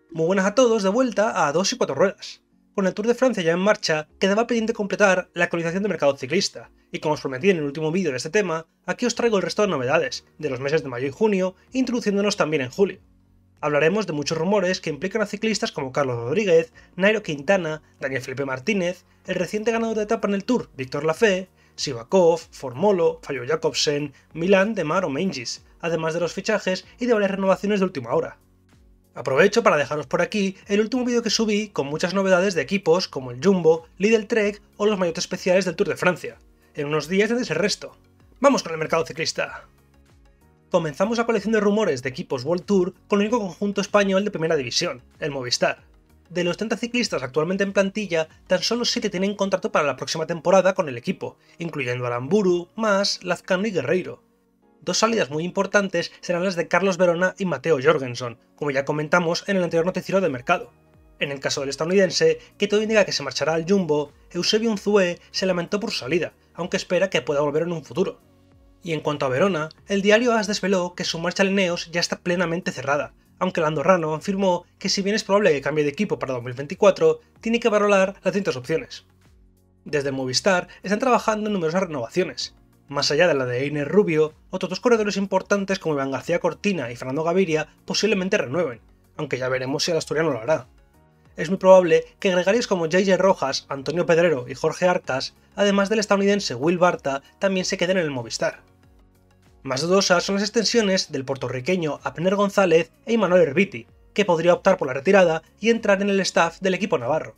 Muy buenas a todos, de vuelta a 2 y 4 ruedas. Con el Tour de Francia ya en marcha, quedaba pendiente completar la actualización de mercado ciclista, y como os prometí en el último vídeo de este tema, aquí os traigo el resto de novedades, de los meses de mayo y junio, introduciéndonos también en julio. Hablaremos de muchos rumores que implican a ciclistas como Carlos Rodríguez, Nairo Quintana, Daniel Felipe Martínez, el reciente ganador de etapa en el Tour, Víctor Lafay, Sivakov, Formolo, Fabio Jakobsen, Milan de Mar o Meintjes, además de los fichajes y de varias renovaciones de última hora. Aprovecho para dejaros por aquí el último vídeo que subí con muchas novedades de equipos como el Jumbo, Lidl Trek o los maillots especiales del Tour de Francia. En unos días tendréis el resto. ¡Vamos con el mercado ciclista! Comenzamos la colección de rumores de equipos World Tour con el único conjunto español de primera división, el Movistar. De los 30 ciclistas actualmente en plantilla, tan solo 7 tienen contrato para la próxima temporada con el equipo, incluyendo Aramburu, Mas, Lazcano y Guerreiro. Dos salidas muy importantes serán las de Carlos Verona y Matteo Jorgenson, como ya comentamos en el anterior noticiero del mercado. En el caso del estadounidense, que todo indica que se marchará al Jumbo, Eusebio Unzué se lamentó por su salida, aunque espera que pueda volver en un futuro. Y en cuanto a Verona, el diario AS desveló que su marcha al Ineos ya está plenamente cerrada, aunque el andorrano afirmó que si bien es probable que cambie de equipo para 2024, tiene que valorar las distintas opciones. Desde Movistar están trabajando en numerosas renovaciones. Más allá de la de Einer Rubio, otros dos corredores importantes como Iván García Cortina y Fernando Gaviria posiblemente renueven, aunque ya veremos si el asturiano lo hará. Es muy probable que gregarios como JJ Rojas, Antonio Pedrero y Jorge Arcas, además del estadounidense Will Barta, también se queden en el Movistar. Más dudosas son las extensiones del puertorriqueño Abner González e Imanol Erviti, que podría optar por la retirada y entrar en el staff del equipo navarro.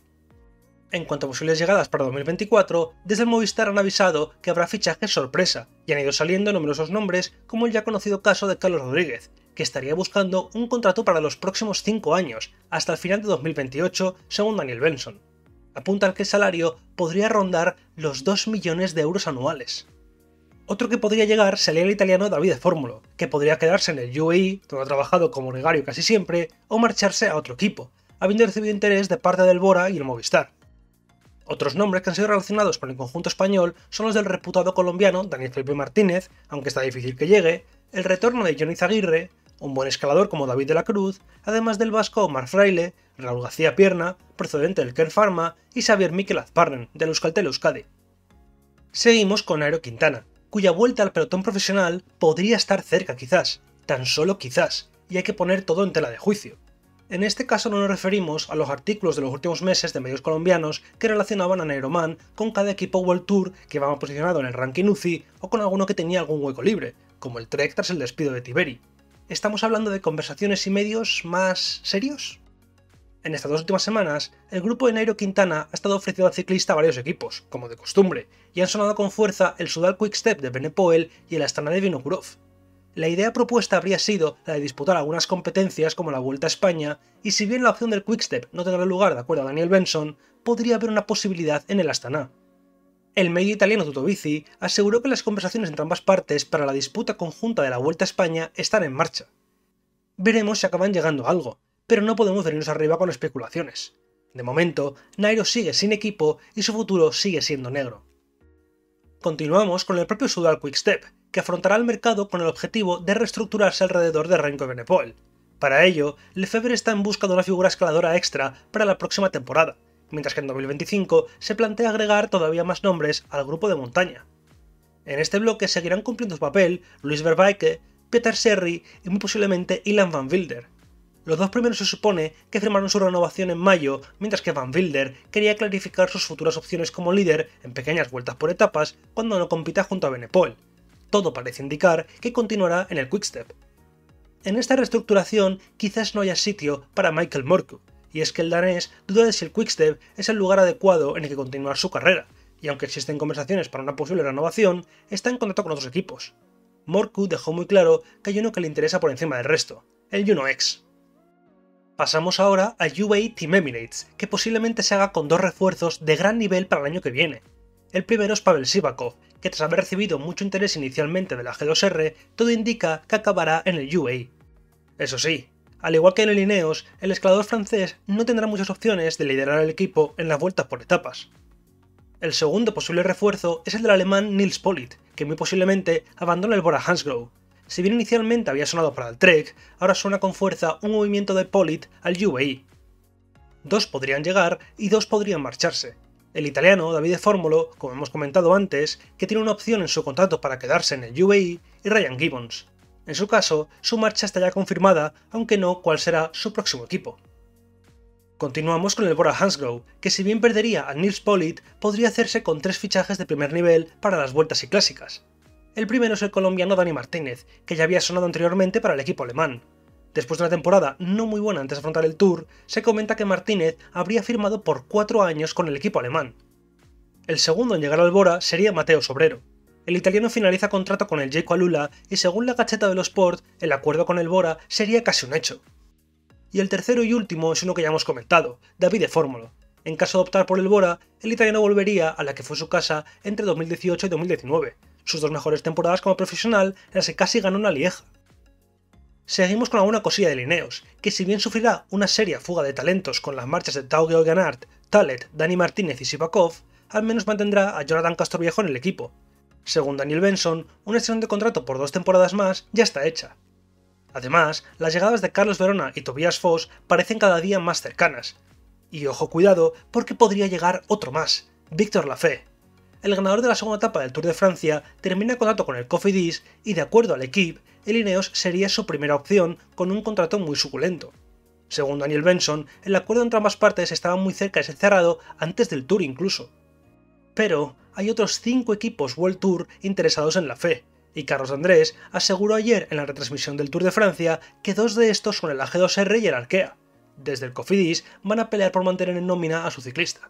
En cuanto a posibles llegadas para 2024, desde el Movistar han avisado que habrá fichajes sorpresa, y han ido saliendo numerosos nombres como el ya conocido caso de Carlos Rodríguez, que estaría buscando un contrato para los próximos 5 años, hasta el final de 2028, según Daniel Benson. Apuntan que el salario podría rondar los 2 millones de euros anuales. Otro que podría llegar sería el italiano Davide Formolo, que podría quedarse en el UAE, donde ha trabajado como gregario casi siempre, o marcharse a otro equipo, habiendo recibido interés de parte del Bora y el Movistar. Otros nombres que han sido relacionados con el conjunto español son los del reputado colombiano Daniel Felipe Martínez, aunque está difícil que llegue, el retorno de Johnny Zaguirre, un buen escalador como David de la Cruz, además del vasco Omar Fraile, Raúl García Pierna, procedente del Kern Pharma, y Xavier Mikel Azparren, del Euskaltel Euskadi. Seguimos con Nairo Quintana, cuya vuelta al pelotón profesional podría estar cerca quizás, tan solo quizás, y hay que poner todo en tela de juicio. En este caso no nos referimos a los artículos de los últimos meses de medios colombianos que relacionaban a Nairoman con cada equipo World Tour que iba posicionado en el ranking UCI o con alguno que tenía algún hueco libre, como el Trek tras el despido de Tiberi. ¿Estamos hablando de conversaciones y medios más serios? En estas 2 últimas semanas, el grupo de Nairo Quintana ha estado ofreciendo al ciclista a varios equipos, como de costumbre, y han sonado con fuerza el Soudal Quick-Step de Benepoel y el Astana de Vinokurov. La idea propuesta habría sido la de disputar algunas competencias como la Vuelta a España, y si bien la opción del Quickstep no tendrá lugar de acuerdo a Daniel Benson, podría haber una posibilidad en el Astana. El medio italiano Tuttovici aseguró que las conversaciones entre ambas partes para la disputa conjunta de la Vuelta a España están en marcha. Veremos si acaban llegando a algo, pero no podemos venirnos arriba con especulaciones. De momento, Nairo sigue sin equipo y su futuro sigue siendo negro. Continuamos con el propio Soudal Quick-Step, que afrontará el mercado con el objetivo de reestructurarse alrededor de Remco Evenepoel. Para ello, Lefebvre está en busca de una figura escaladora extra para la próxima temporada, mientras que en 2025 se plantea agregar todavía más nombres al grupo de montaña. En este bloque seguirán cumpliendo su papel Luis Vervaeke, Peter Serry y muy posiblemente Ilan van Wilder. Los dos primeros se supone que firmaron su renovación en mayo, mientras que Van Wilder quería clarificar sus futuras opciones como líder en pequeñas vueltas por etapas cuando no compita junto a Benepoel. Todo parece indicar que continuará en el Quickstep. En esta reestructuración quizás no haya sitio para Michael Morkov, y es que el danés duda de si el Quickstep es el lugar adecuado en el que continuar su carrera, y aunque existen conversaciones para una posible renovación, está en contacto con otros equipos. Morkov dejó muy claro que hay uno que le interesa por encima del resto, el Juno X. Pasamos ahora a UAE Team Emirates, que posiblemente se haga con 2 refuerzos de gran nivel para el año que viene. El primero es Pavel Sivakov, que tras haber recibido mucho interés inicialmente de la G2R, todo indica que acabará en el UAE. Eso sí, al igual que en el Ineos, el escalador francés no tendrá muchas opciones de liderar el equipo en las vueltas por etapas. El segundo posible refuerzo es el del alemán Nils Politt, que muy posiblemente abandone el Bora Hansgrohe. Si bien inicialmente había sonado para el Trek, ahora suena con fuerza un movimiento de Pollitt al UAE. 2 podrían llegar y 2 podrían marcharse. El italiano Davide Formolo, como hemos comentado antes, que tiene una opción en su contrato para quedarse en el UAE, y Ryan Gibbons. En su caso, su marcha está ya confirmada, aunque no cuál será su próximo equipo. Continuamos con el Bora Hansgrohe, que si bien perdería a Nils Pollitt, podría hacerse con 3 fichajes de primer nivel para las vueltas y clásicas. El primero es el colombiano Dani Martínez, que ya había sonado anteriormente para el equipo alemán. Después de una temporada no muy buena antes de afrontar el Tour, se comenta que Martínez habría firmado por 4 años con el equipo alemán. El segundo en llegar al Bora sería Matteo Sobrero. El italiano finaliza contrato con el Jayco Alula y según la Gazzetta dello Sport, el acuerdo con el Bora sería casi un hecho. Y el tercero y último es uno que ya hemos comentado, Davide Formolo. En caso de optar por el Bora, el italiano volvería a la que fue su casa entre 2018 y 2019, sus 2 mejores temporadas como profesional en las que casi ganó una Lieja. Seguimos con alguna cosilla de Ineos, que si bien sufrirá una seria fuga de talentos con las marchas de Tao Geoghegan Hart, Talet, Dani Martínez y Sivakov, al menos mantendrá a Jonathan Castroviejo en el equipo. Según Daniel Benson, una extensión de contrato por 2 temporadas más ya está hecha. Además, las llegadas de Carlos Verona y Tobias Foss parecen cada día más cercanas. Y ojo cuidado, porque podría llegar otro más, Victor Lafay. El ganador de la segunda etapa del Tour de Francia termina contrato con el Cofidis y de acuerdo al equipo, el Ineos sería su primera opción con un contrato muy suculento. Según Daniel Benson, el acuerdo entre ambas partes estaba muy cerca de ser cerrado antes del Tour incluso. Pero hay otros 5 equipos World Tour interesados en Lafay, y Carlos Andrés aseguró ayer en la retransmisión del Tour de Francia que 2 de estos son el AG2R y el Arkea. Desde el Cofidis van a pelear por mantener en nómina a su ciclista.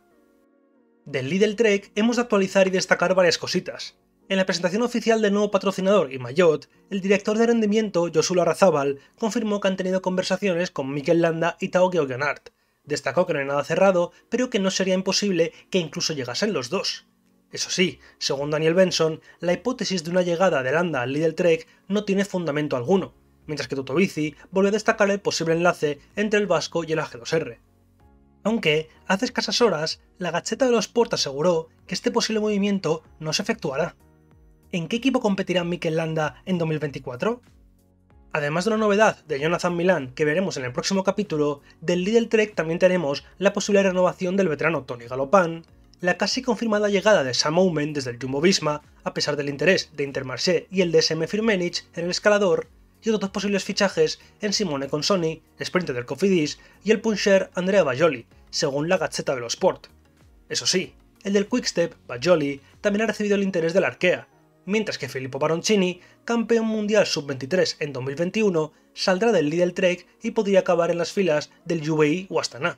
Del Lidl Trek hemos de actualizar y destacar varias cositas. En la presentación oficial del nuevo patrocinador y maillot, el director de rendimiento, Josu Larrazábal, confirmó que han tenido conversaciones con Mikel Landa y Tao Geoghegan Hart. Destacó que no hay nada cerrado, pero que no sería imposible que incluso llegasen los 2. Eso sí, según Daniel Benson, la hipótesis de una llegada de Landa al Lidl Trek no tiene fundamento alguno, mientras que Totovici volvió a destacar el posible enlace entre el vasco y el AG2R. Aunque, hace escasas horas, la Gazzetta dello Sport aseguró que este posible movimiento no se efectuará. ¿En qué equipo competirá Mikel Landa en 2024? Además de una novedad de Jonathan Milán que veremos en el próximo capítulo, del Lidl Trek también tenemos la posible renovación del veterano Tony Galopin, la casi confirmada llegada de Sam Oomen desde el Jumbo-Visma, a pesar del interés de Intermarché y el DSM Firmenich en el escalador, y otros 2 posibles fichajes en Simone Consoni, sprinter del Cofidis, y el puncher Andrea Bajoli, según la Gazzetta dello Sport. Eso sí, el del Quickstep, Bajoli, también ha recibido el interés del Arkea, mientras que Filippo Baroncini, campeón mundial sub-23 en 2021, saldrá del Lidl Trek y podría acabar en las filas del UAE o Astana.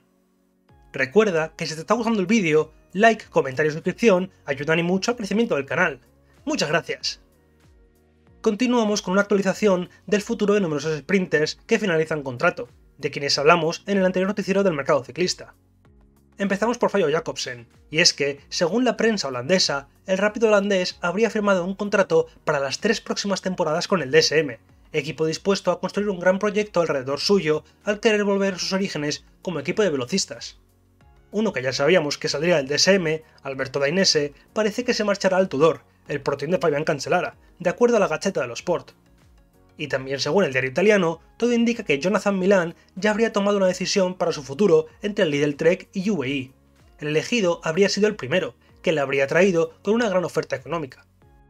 Recuerda que si te está gustando el vídeo, like, comentario y suscripción ayudan y mucho al crecimiento del canal. ¡Muchas gracias! Continuamos con una actualización del futuro de numerosos sprinters que finalizan contrato, de quienes hablamos en el anterior noticiero del mercado ciclista. Empezamos por Fabio Jacobsen, y es que, según la prensa holandesa, el rápido holandés habría firmado un contrato para las 3 próximas temporadas con el DSM, equipo dispuesto a construir un gran proyecto alrededor suyo al querer volver a sus orígenes como equipo de velocistas. Uno que ya sabíamos que saldría del DSM, Alberto Dainese, parece que se marchará al Tudor, el proteín de Fabián Cancellara, de acuerdo a la Gazzetta dello Sport. Y también según el diario italiano, todo indica que Jonathan Milán ya habría tomado una decisión para su futuro entre el Lidl Trek y UAE. El elegido habría sido el primero, que le habría traído con una gran oferta económica.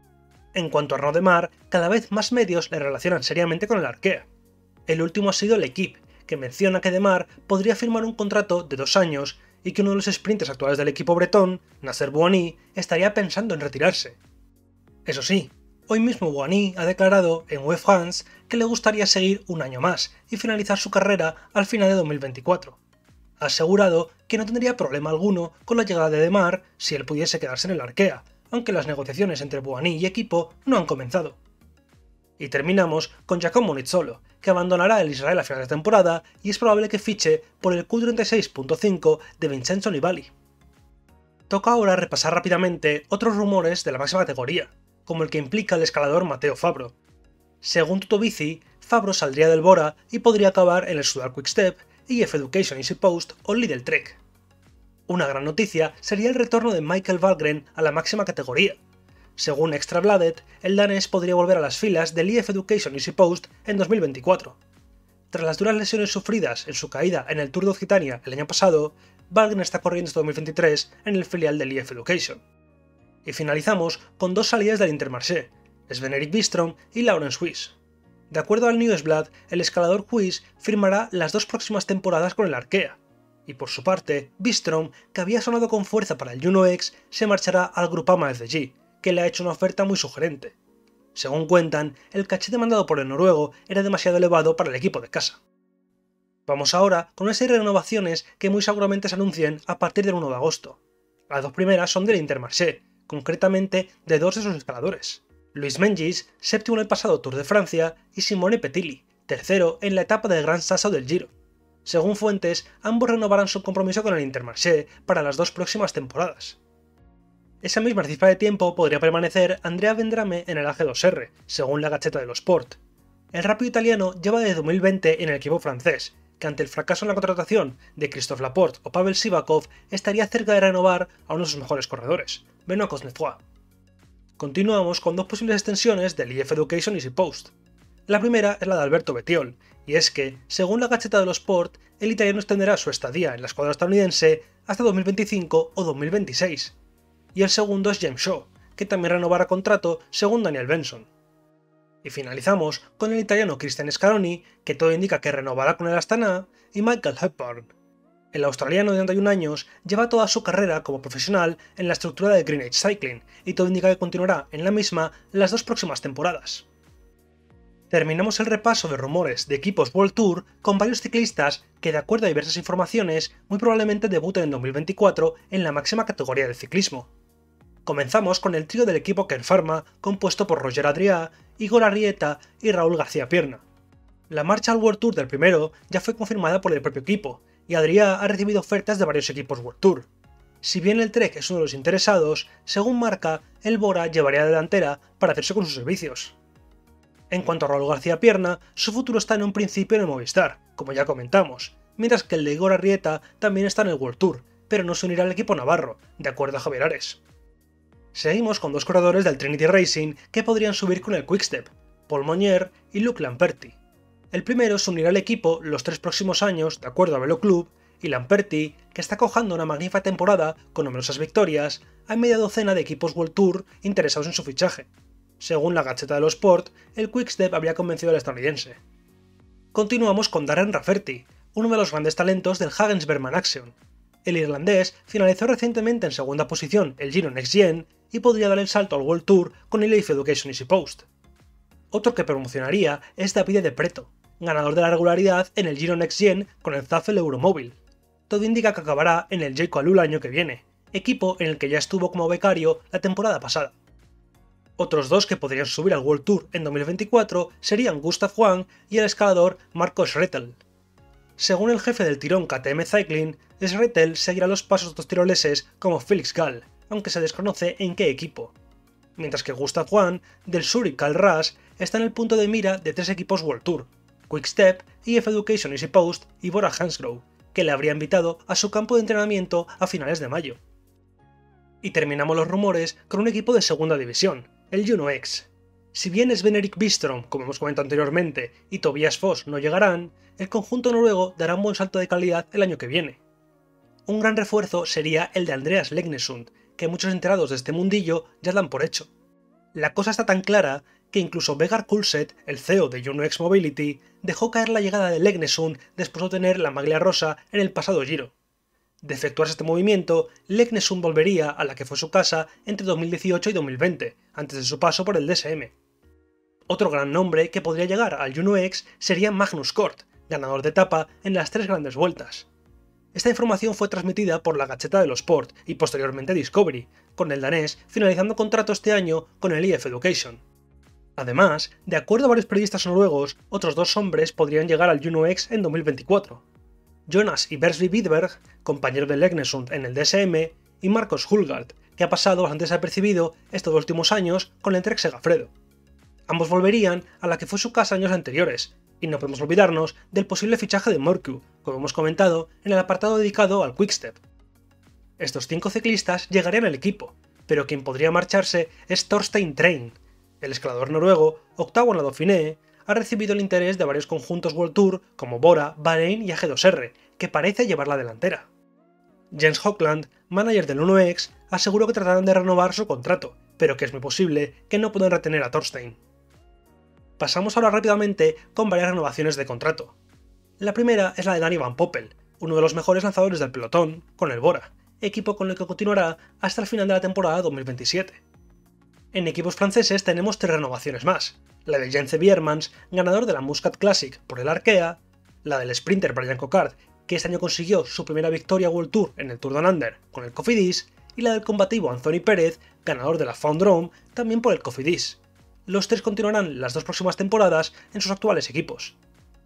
En cuanto a Arnaud Démare, cada vez más medios le relacionan seriamente con el Arkea. El último ha sido el Equipe, que menciona que Démare podría firmar un contrato de 2 años y que uno de los sprinters actuales del equipo bretón, Nasser Bouhanni, estaría pensando en retirarse. Eso sí, hoy mismo Bouhanni ha declarado en Web France que le gustaría seguir un año más y finalizar su carrera al final de 2024. Ha asegurado que no tendría problema alguno con la llegada de Démare si él pudiese quedarse en el Arkea, aunque las negociaciones entre Bouhanni y equipo no han comenzado. Y terminamos con Giacomo Nizzolo, que abandonará el Israel a final de temporada y es probable que fiche por el Q36.5 de Vincenzo Nibali. Toca ahora repasar rápidamente otros rumores de la máxima categoría, como el que implica al escalador Matteo Fabro. Según Totovici, Fabro saldría del Bora y podría acabar en el Soudal Quickstep, EF Education Easy Post o Lidl Trek. Una gran noticia sería el retorno de Michael Valgren a la máxima categoría. Según Extra Bladet, el danés podría volver a las filas del IF Education Easy Post en 2024. Tras las duras lesiones sufridas en su caída en el Tour de Occitania el año pasado, Valgren está corriendo hasta 2023 en el filial del IF Education. Y finalizamos con dos salidas del Intermarché, Sven-Erik Byström y Laurens Wyss. De acuerdo al Nieuwsblad, el escalador Wyss firmará las 2 próximas temporadas con el Arkea, y por su parte, Byström, que había sonado con fuerza para el Juno X, se marchará al Groupama FDJ, que le ha hecho una oferta muy sugerente. Según cuentan, el caché demandado por el noruego era demasiado elevado para el equipo de casa. Vamos ahora con una serie de renovaciones que muy seguramente se anuncien a partir del 1 de agosto. Las 2 primeras son del Intermarché, concretamente de 2 de sus escaladores. Luis Mengis, séptimo en el pasado Tour de Francia, y Simone Petilli, tercero en la etapa del Gran Sasso del Giro. Según fuentes, ambos renovarán su compromiso con el Intermarché para las 2 próximas temporadas. Esa misma cifra de tiempo podría permanecer Andrea Vendrame en el AG2R, según la Gazzetta dello Sport. El rápido italiano lleva desde 2020 en el equipo francés, que ante el fracaso en la contratación de Christophe Laporte o Pavel Sivakov estaría cerca de renovar a uno de sus mejores corredores, Benoît Cosnefroy. Continuamos con 2 posibles extensiones del IF Education Easy Post. La primera es la de Alberto Bettiol, y es que, según la Gazzetta dello Sport, el italiano extenderá su estadía en la escuadra estadounidense hasta 2025 o 2026. Y el segundo es James Shaw, que también renovará contrato según Daniel Benson. Y finalizamos con el italiano Cristian Scaroni, que todo indica que renovará con el Astana, y Michael Hepburn. El australiano de 31 años lleva toda su carrera como profesional en la estructura de Green Edge Cycling, y todo indica que continuará en la misma las 2 próximas temporadas. Terminamos el repaso de rumores de equipos World Tour con varios ciclistas que, de acuerdo a diversas informaciones, muy probablemente debuten en 2024 en la máxima categoría del ciclismo. Comenzamos con el trío del equipo Kern Pharma, compuesto por Roger Adrià, Igor Arrieta y Raúl García Pierna. La marcha al World Tour del primero ya fue confirmada por el propio equipo, y Adrià ha recibido ofertas de varios equipos World Tour. Si bien el Trek es uno de los interesados, según Marca, el Bora llevaría la delantera para hacerse con sus servicios. En cuanto a Raúl García Pierna, su futuro está en un principio en el Movistar, como ya comentamos, mientras que el de Igor Arrieta también está en el World Tour, pero no se unirá al equipo navarro, de acuerdo a Javier Ares. Seguimos con 2 corredores del Trinity Racing que podrían subir con el Quickstep, Paul Monnier y Luc Lamperti. El primero se unirá al equipo los 3 próximos años, de acuerdo a Velo Club, y Lamperti, que está cojando una magnífica temporada con numerosas victorias, hay media docena de equipos World Tour interesados en su fichaje. Según la Gazzetta dello Sport, el Quickstep habría convencido al estadounidense. Continuamos con Darren Rafferty, uno de los grandes talentos del Hagens Berman Action. El irlandés finalizó recientemente en segunda posición el Giro Next Gen y podría dar el salto al World Tour con el IF Education Easy Post. Otro que promocionaría es Davide De Preto, ganador de la regularidad en el Giro Next Gen con el Zafel Euromóvil. Todo indica que acabará en el Jayco Alula el año que viene, equipo en el que ya estuvo como becario la temporada pasada. Otros 2 que podrían subir al World Tour en 2024 serían Gustav Wang y el escalador Marco Schrettel. Según el jefe del tirón KTM Cycling, Schrettel seguirá los pasos de otros tiroleses como Felix Gall, aunque se desconoce en qué equipo. Mientras que Gustav Wang, del Zurich Cal Ras, está en el punto de mira de 3 equipos World Tour, Quickstep, IF Education Easy Post y Bora Hansgrohe, que le habría invitado a su campo de entrenamiento a finales de mayo. Y terminamos los rumores con un equipo de segunda división, el Juno X. Si bien Sven-Erik Byström, como hemos comentado anteriormente, y Tobias Foss no llegarán, el conjunto noruego dará un buen salto de calidad el año que viene. Un gran refuerzo sería el de Andreas Legnesund, que muchos enterados de este mundillo ya dan por hecho. La cosa está tan clara que incluso Vegard Kulset, el CEO de Juno X Mobility, dejó caer la llegada de Legnesund después de obtener la maglia rosa en el pasado Giro. De efectuarse este movimiento, Legnesund volvería a la que fue su casa entre 2018 y 2020, antes de su paso por el DSM. Otro gran nombre que podría llegar al Juno X sería Magnus Kort, ganador de etapa en las 3 grandes vueltas. Esta información fue transmitida por la Gazzetta dello Sport y posteriormente Discovery, con el danés finalizando contrato este año con el IF Education. Además, de acuerdo a varios periodistas noruegos, otros 2 hombres podrían llegar al Juno X en 2024. Jonas Ibersby Wiberg, compañero de Legnesund en el DSM, y Marcos Hulgaard, que ha pasado bastante desapercibido estos últimos años con el Trek Segafredo. Ambos volverían a la que fue su casa años anteriores, y no podemos olvidarnos del posible fichaje de Morkov, como hemos comentado en el apartado dedicado al Quickstep. Estos 5 ciclistas llegarían al equipo, pero quien podría marcharse es Torstein Train. El escalador noruego, octavo en la Dauphiné, ha recibido el interés de varios conjuntos World Tour como Bora, Bahrein y AG2R, que parece llevar la delantera. Jens Hockland, manager del 1X, aseguró que tratarán de renovar su contrato, pero que es muy posible que no puedan retener a Torstein. Pasamos ahora rápidamente con varias renovaciones de contrato. La primera es la de Danny Van Poppel, uno de los mejores lanzadores del pelotón, con el Bora, equipo con el que continuará hasta el final de la temporada 2027. En equipos franceses tenemos 3 renovaciones más, la de Jens Biermans, ganador de la Muscat Classic por el Arkea, la del sprinter Brian Cockard, que este año consiguió su primera victoria World Tour en el Tour Down Under con el Cofidis, y la del combativo Anthony Pérez, ganador de la Found Drome, también por el Cofidis. Los 3 continuarán las 2 próximas temporadas en sus actuales equipos.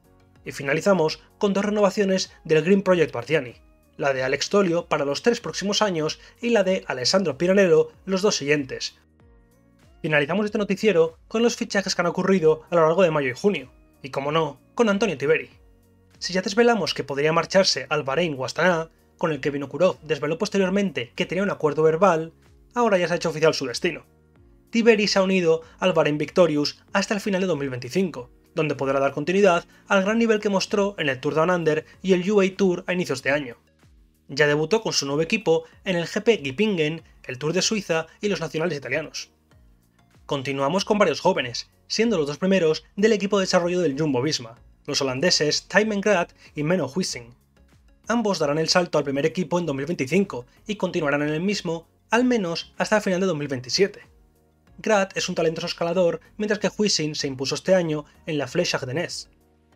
Y finalizamos con 2 renovaciones del Green Project Bardiani, la de Alex Tolio para los 3 próximos años y la de Alessandro Piranello los 2 siguientes. Finalizamos este noticiero con los fichajes que han ocurrido a lo largo de mayo y junio, y como no, con Antonio Tiberi. Si ya desvelamos que podría marcharse al Bahrein o Astana, con el que Vinokurov desveló posteriormente que tenía un acuerdo verbal, ahora ya se ha hecho oficial su destino. Tiberi se ha unido al Bahrein Victorious hasta el final de 2025, donde podrá dar continuidad al gran nivel que mostró en el Tour Down Under y el UAE Tour a inicios de año. Ya debutó con su nuevo equipo en el GP Gippingen, el Tour de Suiza y los nacionales italianos. Continuamos con varios jóvenes, siendo los 2 primeros del equipo de desarrollo del Jumbo-Visma, los holandeses Thymen Grad y Menno Huijsen. Ambos darán el salto al primer equipo en 2025 y continuarán en el mismo al menos hasta el final de 2027. Grad es un talentoso escalador, mientras que Huijsen se impuso este año en la Flèche Ardennaise.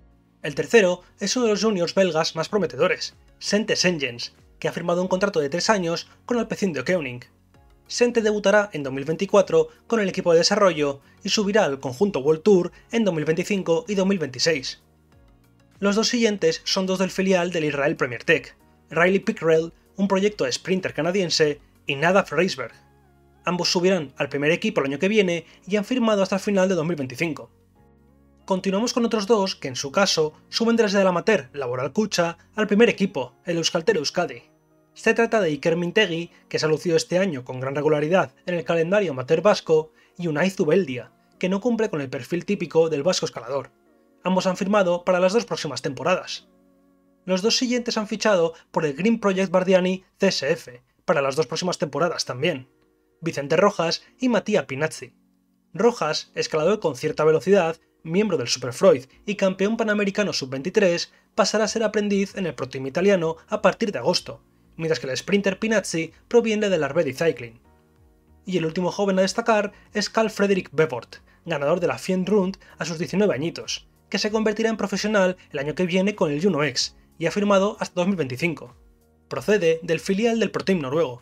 El tercero es uno de los juniors belgas más prometedores, Sente Sengens, que ha firmado un contrato de 3 años con Alpecin de Koenig. Sente debutará en 2024 con el equipo de desarrollo y subirá al conjunto World Tour en 2025 y 2026. Los 2 siguientes son 2 del filial del Israel Premier Tech, Riley Pickrell, un proyecto de sprinter canadiense, y Nadav Reisberg. Ambos subirán al primer equipo el año que viene y han firmado hasta el final de 2025. Continuamos con otros 2 que en su caso suben desde el amateur Laboral Kucha al primer equipo, el Euskaltel Euskadi. Se trata de Iker Mintegi, que se ha lucido este año con gran regularidad en el calendario amateur vasco, y Unai Zubeldia, que no cumple con el perfil típico del vasco escalador. Ambos han firmado para las 2 próximas temporadas. Los 2 siguientes han fichado por el Green Project Bardiani CSF, para las 2 próximas temporadas también, Vicente Rojas y Mattia Pinazzi. Rojas, escalador con cierta velocidad, miembro del Superfreud y campeón panamericano sub-23, pasará a ser aprendiz en el Pro Team italiano a partir de agosto, mientras que el sprinter Pinazzi proviene del Arvedi Cycling. Y el último joven a destacar es Carl Fredrik Bevort, ganador de la Fien Rund a sus 19 añitos, que se convertirá en profesional el año que viene con el Juno X y ha firmado hasta 2025. Procede del filial del Pro Team noruego.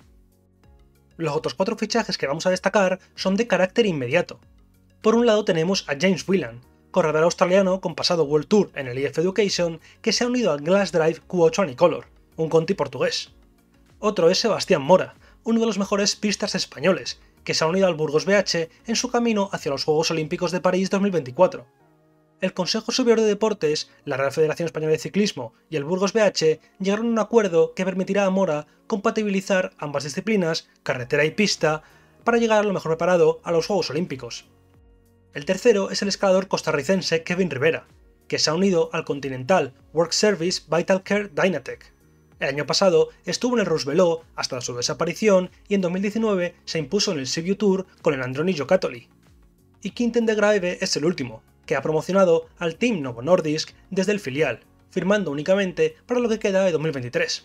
Los otros 4 fichajes que vamos a destacar son de carácter inmediato. Por un lado tenemos a James Whelan, corredor australiano con pasado World Tour en el EF Education, que se ha unido al Glass Drive Q8 Anicolor, un Conti portugués. Otro es Sebastián Mora, uno de los mejores pistas españoles, que se ha unido al Burgos BH en su camino hacia los Juegos Olímpicos de París 2024. El Consejo Superior de Deportes, la Real Federación Española de Ciclismo y el Burgos BH llegaron a un acuerdo que permitirá a Mora compatibilizar ambas disciplinas, carretera y pista, para llegar a lo mejor preparado a los Juegos Olímpicos. El tercero es el escalador costarricense Kevin Rivera, que se ha unido al Continental Work Service Vital Care Dynatec. El año pasado estuvo en el Roosevelt hasta su desaparición y en 2019 se impuso en el Sibiu Tour con el Androni Giocattoli. Y Quinten de Graeve es el último, que ha promocionado al Team Novo Nordisk desde el filial, firmando únicamente para lo que queda de 2023.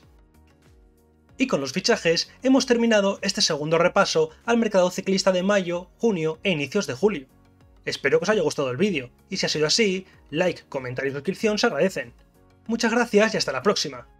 Y con los fichajes hemos terminado este segundo repaso al mercado ciclista de mayo, junio e inicios de julio. Espero que os haya gustado el vídeo, y si ha sido así, like, comentario y suscripción se agradecen. Muchas gracias y hasta la próxima.